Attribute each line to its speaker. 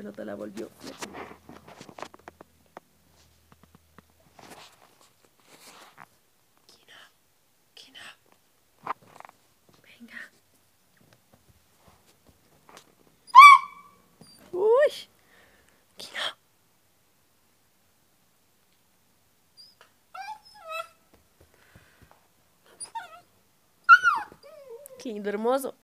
Speaker 1: pelota la volvió. Kina, venga. Uy, Kina. Qué lindo, hermoso.